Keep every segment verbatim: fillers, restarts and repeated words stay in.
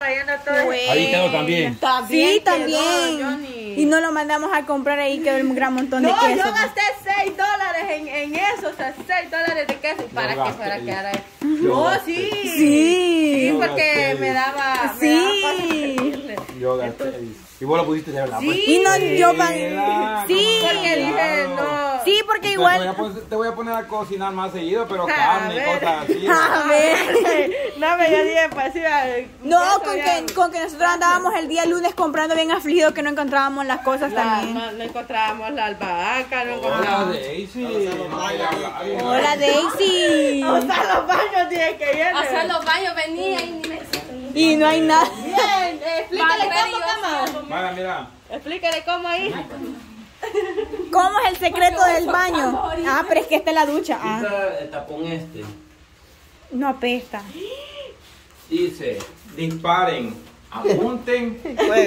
Ahí quedó también. ¿También Sí, quedó, también. Johnny. Y no lo mandamos a comprar, ahí quedó un gran montón de No, queso. yo gasté seis dólares en, en eso, o sea, seis dólares de queso. ¿Y para Yo qué fuera a gasté. quedar ahí? Yo No, gasté. sí. Sí. Sí, Yo porque gasté. me daba. Me Sí. daba cosas decirle. Yo gasté. Y vos lo pudiste de verdad. Sí. pues. Y no, yo pa- Mira, Sí. cómo Porque dije, cambiado. no. Sí, porque Te igual. voy, a poner, te voy a poner a cocinar más seguido, pero A carne y ver. cosas así. A ver. No, me yo dije, pues iba. No, eso con ya- que, con que nosotros andábamos el día lunes comprando bien afligido que no encontrábamos las cosas La- también. no, no encontrábamos la albahaca, no Hola, encontrábamos. Daisy. No quería hablar. Hola, Daisy. O sea, los baños tienen que ir. Hacer los baños venía y ni me... Y no hay nada. Bien, eh, explícale cómo, cama. Mira, mira. Explícale cómo ahí. ¿Cómo es el secreto del baño? Ah, pero es que esta es la ducha. Ah, Quita el tapón este. no apesta. Dice, disparen, apunten.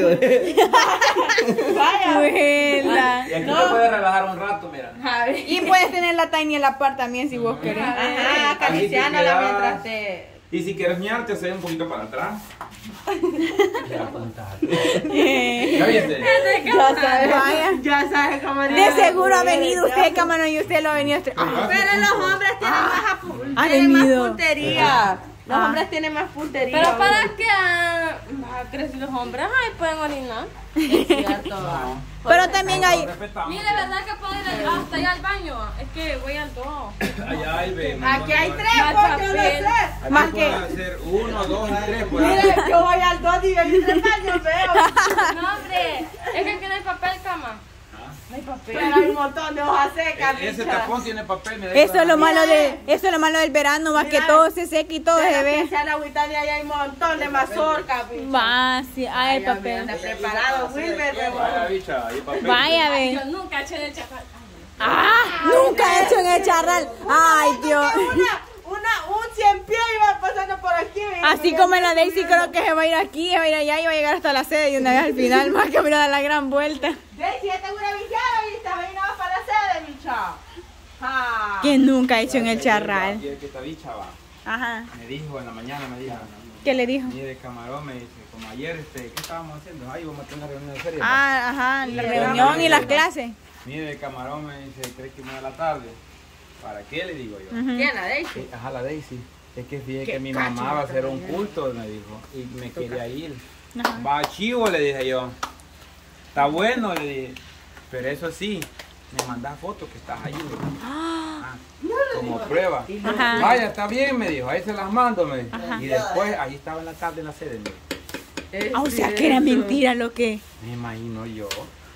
Vaya. Buena. Y aquí te puedes relajar un rato, mira. Javi. Y puedes tener la Tiny en la par también si vos querés. Ajá, acariciándola Así te mientras quedas. te. Y si quieres ñarte, hacer un poquito para atrás. Ya contate. ¿Ya viste? Ya sabes. Vaya. Ya sabes cómo De seguro ha venido usted, Camarón, y usted lo ha venido. a- Ah, Pero los hombres tienen más, apu- ha tienen más venido. puntería. Los Ah. hombres tienen más puntería. Pero para que ah, ah, crecen los hombres, ay, pueden orinar. Es cierto. Pero también hay. Respetamos. Mire, ¿verdad que puedo ir al- hasta allá al baño? Es que voy al dos. Allá hay, ve, Aquí hay tres, Más pues yo lo papel. sé. Aquí Más pueden que- hacer uno, dos y tres. Por ahí. Mire, yo voy al dos y hay tres años, veo. No, hombre, es que aquí no hay papel, cama. No hay papel. Pero hay un montón de hojas secas. E- Ese bicha. tapón tiene papel. mira, Eso es lo Mira, malo de, eso es lo malo del verano, más que Mira. todo se seca y todo De se la ve. especial agüita de ahí hay un montón de mazorca, bicha. Va, sí, hay Ya papel. anda preparado, Wilmer, Vaya, bebo. bicha, ahí papel. Vaya, ve. Yo nunca eché en el chacal. Ah, nunca he hecho en el charral. Ay, Dios. Una, una, un cien pies iba pasando por aquí. bicha. Así como en la Daisy creo que se va a ir aquí, se va a ir allá y va a llegar hasta la sede y una vez al final, más que mirar a la gran vuelta. Daisy, esta es una villana, bicha. Ven, no va para la sede, bicha. Ah. Que nunca he hecho en el charral. Y el que esta bicha va, Ajá. me dijo en la mañana, me dijo, ¿Qué le dijo? mire, Camarón, me dice, como ayer, este, ¿qué estábamos haciendo? Ay, vamos a tener una reunión de serie. Ah, ajá, la reunión y las clases. Mire, Camarón, me dice, ¿crees que me da la tarde? ¿Para qué? Le digo yo. Ujú. ¿Quién, la Daisy? Sí, ajá, la Daisy. Es que fíjate Qué que mi cacho, mamá va a hacer un también. culto, me dijo, y me quería ir. Ajá. Va chivo, le dije yo. Está bueno, le dije. Pero eso sí, me mandas fotos que estás ahí. le dije. Ah, como prueba. Ajá. Vaya, está bien, me dijo, ahí se las mando, me dijo. Y después, ahí estaba en la tarde en la sede, me dijo. Ah, o sea que era mentira lo que. Me imagino yo.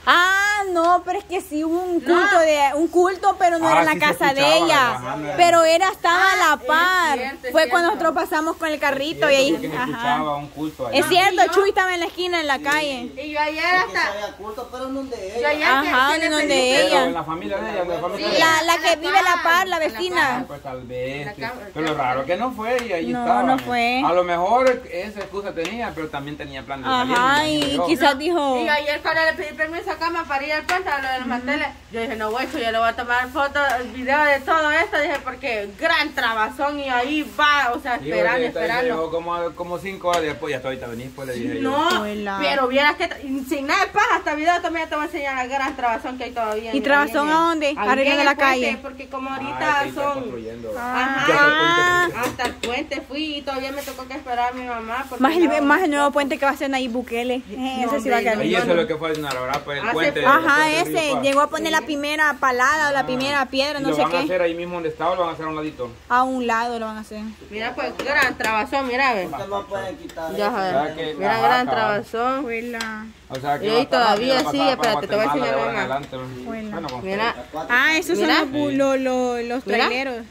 Ah, no, pero es que sí hubo un culto de un culto, pero no Ah, era en la sí se casa de escuchaba, ella. ajá, no era- Pero era estaba a la es par. cierto, es Fue cuando cierto. nosotros pasamos con el carrito Cierto, y ahí. porque me Ajá. escuchaba un culto ahí. Es cierto, Y yo- Chuy estaba en la esquina en la calle. Y yo ayer hasta. había culto, pero no de Yo ella. ayer Ajá, que- que le donde pedí- ella. Pero en la familia de ella, en la familia de ella. La, la que vive a la par, la Ah, vecina. pues tal vez. La sí. cama- Pero lo raro que no fue y ahí No, estaba. no ¿me? fue. A lo mejor esa excusa tenía, pero también tenía plan de salir. Ajá, me y imagino yo. quizás dijo. Y yo ayer cuando le pedí permiso a Cama para ir al puente a lo de los manteles, yo dije, no, güey, yo le voy a tomar fotos, video de todo esto, dije, porque gran trabazón y ahí va, o sea, Sí, esperando, porque ahorita esperando. llegó como, como cinco horas después, ya hasta ahorita venís, pues le dije yo. No, Hola. pero vieras que tra- sin nada de paja, hasta video también te voy a enseñar la gran trabazón que hay todavía. ¿Y en- trabazón ahí en- a dónde? ahí Arriba en de la el puente, calle. Porque como Ah, ahorita es que ahí están son... construyendo. Ajá. Ya está el puente, pues. Hasta el puente fui y todavía me tocó que esperar a mi mamá. porque Más el, no- más el nuevo puente que va a hacer Nayib Bukele. Eh, ese sí va a quedar Ahí bien. eso es lo que fue a ¿verdad? Pues el Hace- puente. el Ajá, puente del Río ese. Paz. Llegó a poner la primera palada o la primera piedra, Y no lo sé van a qué. hacer ahí mismo donde estaba, lo van a hacer a un ladito. A un lado lo van a hacer. Mira, pues gran trabazón, mira, ve. Usted no puede quitar Ya, eso. joder. que- Mira, ajá, gran cabal. trabazón. Abuela. O sea que Y va a ahí estar todavía rápido, va a sigue, pasar para espérate, te voy a Guatemala enseñar de ahora en mamá. adelante, ¿no? Bueno. Bueno, pues. Mira, Ah, esos Mira. son los, bu- lo- lo- los Mira. traileros.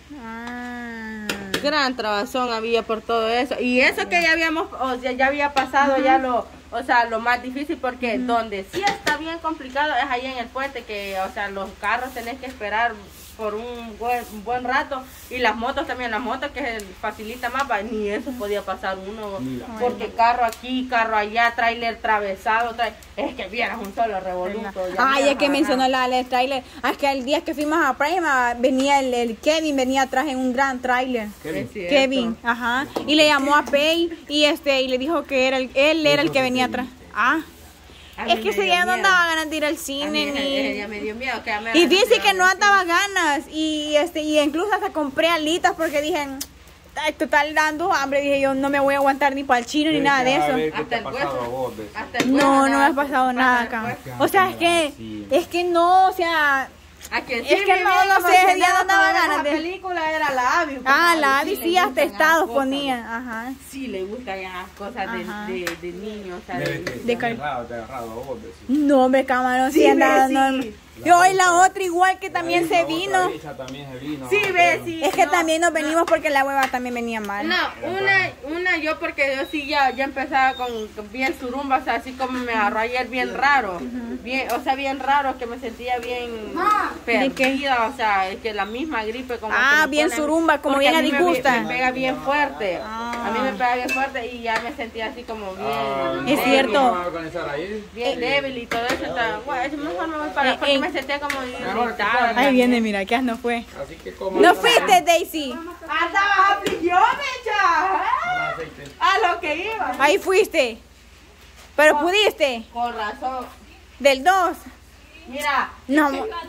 Ah. gran trabazón había por todo eso. Y eso que ya habíamos, o sea, ya había pasado ya lo, o sea, lo más difícil porque donde sí está bien complicado es ahí en el puente que, o sea, los carros tenés que esperar por un buen, un buen rato. Y las motos también, las motos que facilita más, va, ni eso podía pasar uno. Porque carro aquí, carro allá, tráiler atravesado, tra... es que vieras un solo revoluto. Ay, es que mencionó la del tráiler. Ah, es que el día que fuimos a Prima venía el, el Kevin, venía atrás en un gran tráiler. Kevin. Kevin, ajá. Y le llamó a Pei y este y le dijo que era el, él era el que venía atrás. Ah. Es que ese día no andaba ganas de ir al cine ni... Ella me dio miedo. Que me Y dice que no andaba ganas y este y incluso hasta compré alitas porque dije, "Ay, total dando hambre", dije yo, no me voy a aguantar ni para el chino ni nada de eso. Hasta el hueso. Hasta el No, hueso, no me ha hasta- pasado nada acá. hueso. O sea, es que Sí. es que no, o sea, A que Es que no, no sé, ese día no daba ganas La de- película era la Abby. ah, la Abby Abby le sí hasta gustan estados esas cosas. ponía, ajá. Sí, le gustan esas cosas de, Ajá. de, de niños. O sea, Debe de, que de te ha cal- agarrado, te ha agarrado a vos, decís. No, me camarón, sí, Sí, andaba, ve, no. sí. Y hoy la otra igual que también Ahí se la otra vino. bicha también se vino. Sí, pero- ve, sí. Es que no. también nos venimos porque la hueva también venía mal. No, una, una yo porque yo sí ya, ya empezaba con con bien surumba, o sea, así como me agarró ayer bien raro, bien, o sea, bien raro, que me sentía bien ¿De qué? perdida, o sea, es que la misma gripe como Ah, que me bien pone- surumba, como porque bien a mí me- adigusta. Me, pega bien fuerte, Ah. a mí me pega bien fuerte y ya me sentía así como bien, Ah, Es no, cierto. ¿cómo van a organizar ahí? bien débil y todo eso, está, guay, eso mejor me voy para, Eh, porque eh. me sentía como Mejor que irritada. Ahí viene, mira, que no fue. Así que como... No fuiste, Daisy. Andaba afligió, mecha, a lo que iba. Ahí fuiste. Pero pudiste. Con razón. Del dos. Mira, No.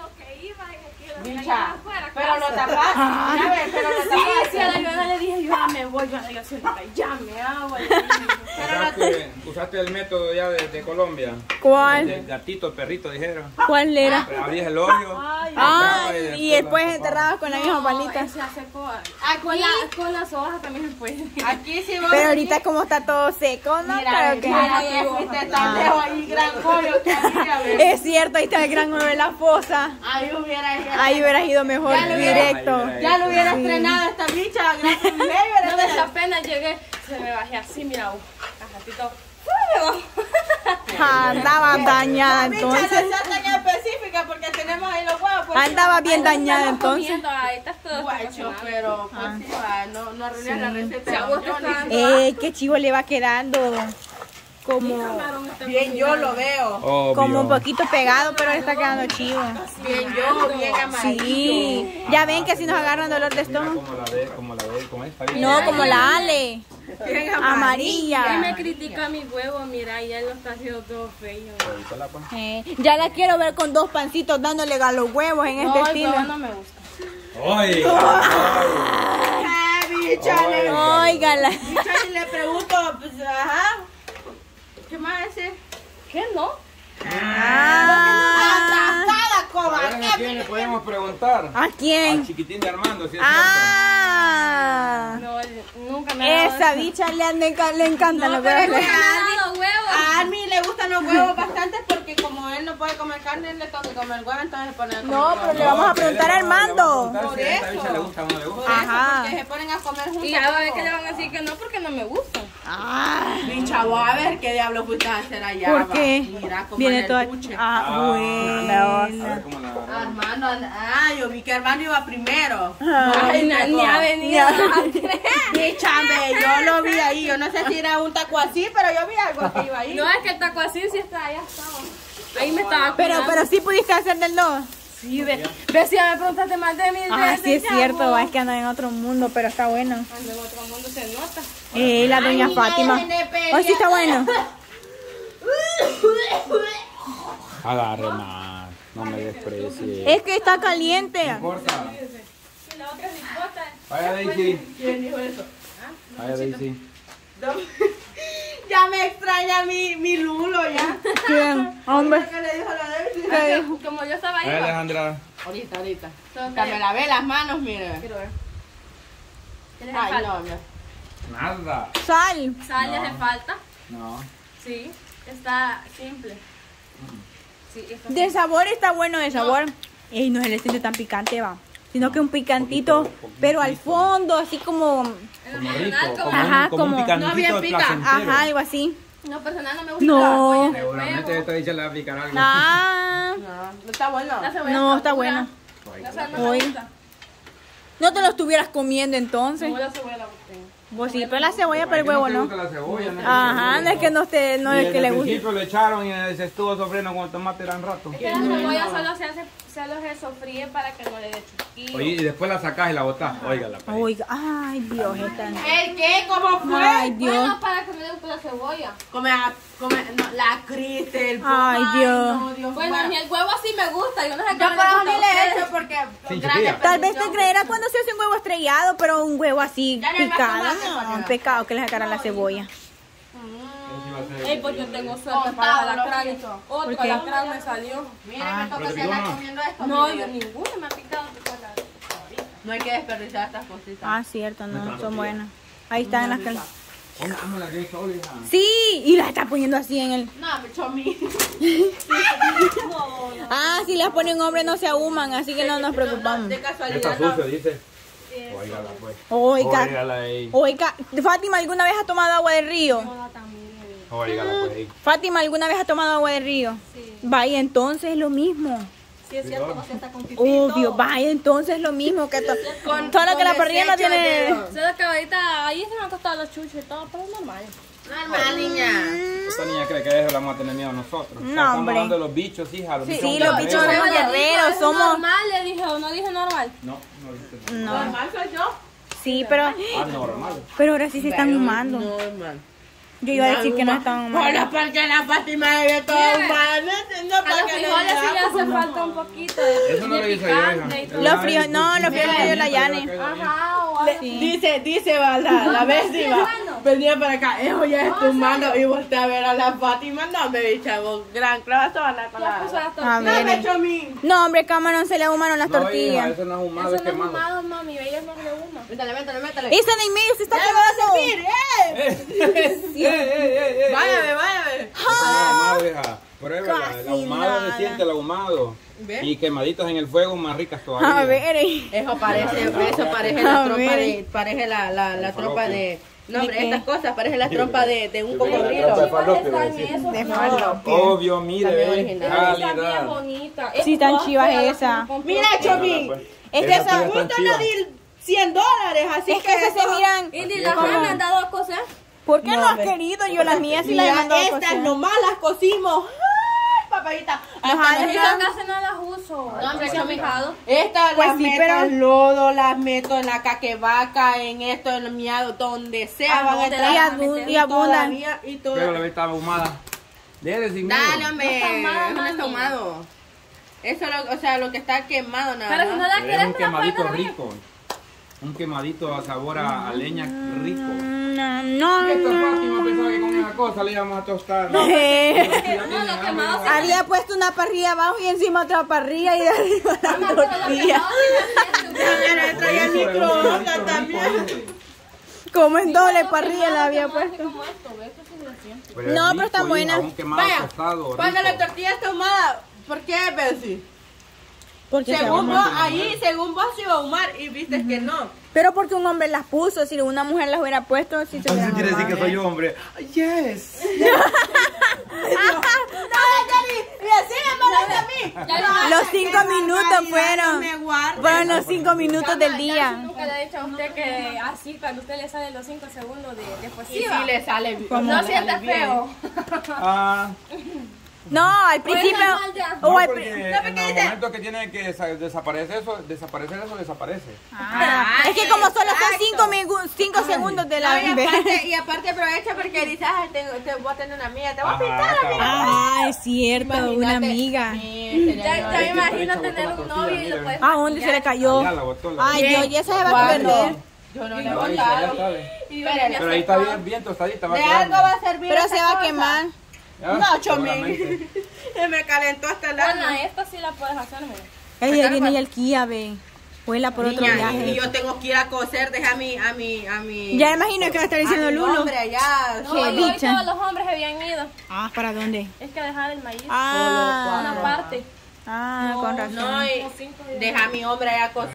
bicha, pero lo tapaste, ¿sabes? Pero lo Sí, sí, a la tapaste. Ivana le dije, yo ya me voy, yo ya siento que ya me hago. le dije. ¿Usaste, usaste el método ya de, de Colombia? ¿Cuál? El gatito, el perrito, dijeron. ¿Cuál era? Abrías el hoyo. Ay, Ah, sacabas y después la enterrabas con la misma no, palita. ese hace con, ah, con, la, con las hojas también se puede. Aquí sí vos. Pero ahorita como está todo seco, no Mira, creo que... mira, que fuiste tan lejos ahí, gran hoyo que había, ¿ves? Es cierto, ahí está el gran nueve de la fosa. Ahí hubiera ido. Ahí hubieras ido mejor Ya lo hubiera- directo. Ya lo hubiera Sí. estrenado esta bicha, gran privilegio. No me da pena, llegué, se me bajé así, mira, uh, a ratito. Ah, andaba dañada Bicha, entonces. no sea tan específica porque tenemos ahí los huevos. pues, Andaba bien Ay, dañada estamos entonces. comiendo, ahí estás todo Guacho, emocionado. pero pues Ah. sí, va, no, no arruines la receta. Si a vos te Yo está ni- dando Eh, qué chivo le va quedando. Como, camarón está Bien, yo lo veo. Obvio. como un poquito pegado, pero le está quedando chivo. Bien, yo, bien amarillo. Sí. Ya ven que si nos agarran dolor de Mira estómago. cómo la ve, cómo la ve, cómo es. Está bien. No, como la Ale. Bien Él me Amarilla. critica mi huevo, mira, y él lo está haciendo todo feo. Revísala, pues. Eh, ya la quiero ver con dos pancitos dándole a los huevos en este No, el estilo. huevo no me gusta. ¡Oye! Ah, bicha, le, Óigala. bicha, y le pregunto, pues, ajá. ¿Qué más decir? ¿Qué no? Ah, Atrasada, cobarde. ¿A quién le podemos preguntar? ¿A Al quién? chiquitín de Armando, si es Ah, No, él nunca me ha dado esa eso. bicha le, han- le encantan No, los pero huevos. es que Nunca me ha dado huevo. A Army le gustan los huevos bastante porque como él no puede comer carne, le toca comer huevo, entonces se pone a comer No, huevo. pero le vamos a preguntar a Armando. Por Si a esta eso. bicha le gusta o no le Por gusta. eso, Ajá. porque se ponen a comer juntos. Y ya va a ver que le van a decir que no porque no me gustan. Ah, Bicha, voy a ver qué diablos fuiste a hacer allá. ¿por va. qué? Mira cómo Viene en toda... el buche. Ah, A bueno. ver cómo la agarró. Armando, anda- ah, yo vi que Armando iba primero. Ay, No, ni, ni ha venido. Bicha, ve, yo lo vi ahí. Yo no sé si era un taco así, pero yo vi algo que iba ahí. No es que el taco así sí está, allá estaba. Ahí me estaba Pero, cuidando. pero sí pudiste hacer del dos. Sí, ve, ve si ya me preguntaste más de mí. Ah, de- sí de es chavo. cierto, va, es que andan en otro mundo, pero está bueno. Ando en otro mundo se nota. Eh, la doña Ay, Fátima. mira, N P, Hoy sí está bueno. Agarre más. No me desprecie. Es que está caliente. No importa. Y la otra ricota. Vaya Daisy. ¿Quién dijo eso? Vaya Daisy. Ya me extraña mi, mi Lulo ya. ¿Quién? Hombre. ¿Qué le dijo la Daisy? ¿Qué dijo? Como yo estaba ahí. Vaya va. Alejandra. Ahorita, ahorita. Entonces, Que me lavé las manos, mire. quiero ver. ¿Qué les Ay, hace no, falta? no. Nada. Sal. Sal le No. hace falta. No. Sí, está simple. Sí, está De sabor está bueno de sabor. Ey, no se le siente tan picante, va. Sino que un picantito, Poquito, poquito. pero al fondo, así como... En lo Como personal, rico. como, Como, Ajá, un, como un como- picantito no bien pica. placentero. Ajá, algo así. en lo personal no me gusta No. la cebolla del Seguramente huevo. esta dicha le va a picar algo. Ah, No, no está bueno. La cebolla no, está madura. bueno. O sea, no me Hoy. gusta. No te lo estuvieras comiendo entonces. No, la cebolla la busqué. Vos sí, pero la cebolla, pero el ¿Por qué huevo te no. gusta la cebolla? No Ajá, no es que no, te, no es que le Al guste. principio le echaron y se estuvo sofriendo con el tomate eran rato. Es que la cebolla solo se hace, solo se sofríe para que no le dé chusquillo. Oye, y después la sacás y la botás. Óigala. pues. Oiga, ay Dios, esta. ¿El qué? ¿Cómo fue? Ay Dios. Bueno, para que me dé la cebolla. Come, a- come, no, la Cristel. Ay Dios. No, Dios Bueno, mío. ni el huevo así me gusta. Yo no sé qué Yo me por eso gusta ni a le he ustedes. hecho porque Sin gran chupilla. Tal vez te desperdicio. creerás cuando se hace un huevo estrellado, pero un huevo así Ya no hay más picado. tomate, No, porque- un pecado que le sacaran la cebolla. Ey, pues yo tengo suerte Contado, para la lo alacrán. siento. ¿Por Otro qué? alacrán me salió. Mira, Ah. me toca ¿Pero te seguir picó, no? comiendo esto. No, mira. yo ninguno me ha picado. chocolate. No hay que desperdiciar estas cositas. Ah, cierto, no, son buenas. Ahí están las que... Vamos la que sola, hija. Sí, y las está poniendo así en el... No, me echó a mí. Ah, si las pone un hombre no se ahuman, así que no nos preocupamos. De Está casualidad. sucio, dice. Óigala, pues. Oiga, Óigala ahí. oiga, Fátima, ¿alguna vez ha tomado agua del río? Óigala, pues. ahí. Fátima, ¿alguna vez ha tomado agua del río? Sí. Vaya, entonces es lo mismo. Sí, es cierto, José está con pipí. Obvio, vaya, entonces es lo mismo que to- Con- todo lo que con la parrilla no desecho tiene... de- Solo que ahorita ahí se me han costado los chuchos y todo, pero es normal. Normal, niña. Esta niña cree que a eso le vamos a tener miedo a nosotros. No, Estamos hombre. hablando de los bichos, hija. Los Sí, bichos sí, son los guerreros. bichos son Le dijo, guerreros, ¿es somos... normal? Le dije, o no dije normal. No, no dice. No, Normal soy yo. sí, pero... Anormal. Pero ahora sí se están Pero humando. Normal. Yo iba a decir que no estaban Bueno, humando. porque la Fátima ve todo Mire, humano. No, A para los que frijoles sí le no hace falta un poquito de, Eso no de lo hice yo, picante y hija. todo. Los frijoles, no, los frijoles que dio la Yane. Ajá, o algo. Sí. Dice, dice, va, la, la vecina, bueno. venía para acá, eso ya es tu mano, y volteé a ver a la Fátima, no me bicha, vos, gran clase van a con Ya puso la... las A tortillas. No me ver. echó a mí. No, hombre, Cameron se le ahumaron las No, hija, tortillas. eso no es humado, Eso es no es quemado. humado, mami. Ellos no le human. Métale, métale, métale. Esa de en medio se está ¡Ya me va a servir! quemando. ¡Eh! ¡Eh, eh, eh, eh! Váyame, váyame. Eso no es ahumado, hija. Pruébala. El Casi ahumado nada. se siente el ahumado. ¿Ve? Y quemaditos en el fuego más ricas todavía. A ver, eh. Eso parece, eso parece A la trompa ver. de, parece la, la, la trompa de... No, hombre, ¿De qué? estas cosas parecen la trompa de, de un Sí, la trompa de cocodrilo. falopio, Están decir. esos De frijoles. falopio. Obvio, mire, También ve. original. Esa bien Calidad. bonita. Sí, tan Estos chivas todas esa. las con Mira, proteína. Chomi, Pues, Es que esas esa- tuyas están justo le chivas. di cien dólares, así Es que esas se miran. Y ni las me han dado a coser. ¿Por qué no, No, has hombre. querido? Yo las mías sí las he Mira, mandado a estas cocer. nomás las cocimos. ¡Ay, papayita! Ajá, Hasta Yo Ajá. casi no las uso. No, hombre, ¿Se han Chomi. fijado? Estas Pues las sí, meto pero- en lodo, las meto en la caquevaca, en esto, en el miado, donde sea Ah, van a donde entrar. Y, la- abu- y Y abundan. todavía, y Pero la todavía. vez estaba ahumada. Dele sin miedo. Dale, hombre, No está ahumado, eso no está mami. ahumado. Eso, lo, o sea, lo que está quemado nada Pero si no más. la Es quieres, un me la puedes quemadito dar a mí. rico. Un quemadito a sabor a, a leña rico. No, no, Esta no. Fátima pensaba que con esa cosa le íbamos a tostar. Eh, No, lo quemado sí. Había puesto una parrilla abajo y encima otra parrilla y de arriba la Mamá, pero lo tortilla. quemado sí me siento. Mira, traía el microondas también. Como en doble Lo parrilla quemado, la había quemado, así puesto. como esto, ¿ves? Eso sí lo siento. No, pero está buena. Un quemado Vaya, tostado, cuando rico. la tortilla está ahumada, ¿por qué, Bessie? Porque se Según ahuma. vos, ahí, según vos se iba a ahumar y viste que no. Pero porque un hombre las puso, si una mujer las hubiera puesto, sí se Entonces hubieran quiere decir que ahumado. soy hombre. Yes. Y así me a mí. Ya Los cinco minutos fueron. Me guardo. Fueron los cinco minutos del Cama, ya día. nunca le he dicho a usted que así cuando usted le salen los cinco segundos de, de Y posiva. sí le sale bien. No le siente sale bien. feo. Ah, No, al principio. Pues, mal ya. O no, al porque pri- en el momento que tiene que desa- desaparecer eso, desaparecer eso desaparece. Ah, es que como solo son cinco, migu- cinco segundos de la No, y, vez. aparte, y aparte aprovecha porque dices, ay, tengo, te voy a tener una amiga, te voy a Ajá, pintar, cabal. amiga. Ah, es cierto, una Imagínate. amiga. Sí, sería Ya, yo. ya me Ahí imagino está, tener botó un la novio y tortilla, lo puedes ¿A dónde se le cayó? Ya la botó la Ay, ¿Quién? Dios, ya se va a ¿Cuándo? perder. Yo no Sí, le he no, ahí botado. ya sabe. Espérale. Pero ahí está bien, bien tostadita. va De quedando. algo va a servir Pero esa se va a cosa. quemar. Ya, No, Chomi. seguramente. Se me calentó hasta el Bueno, alma. esta sí la puedes hacer, mira. Ella viene ya el Kia, ve. Vuela por otro Niña, viaje. y yo tengo que ir a coser, deja a mi, a mi, a mi... Ya imagino que va a estar diciendo a mi Lulo. hombre allá. No, Qué y hoy dicha. todos los hombres se habían ido. Ah, ¿para dónde? Es que dejar el maíz. Ah, Una parte. ah, con razón. No, y Como cinco días. deja a mi hombre allá coser.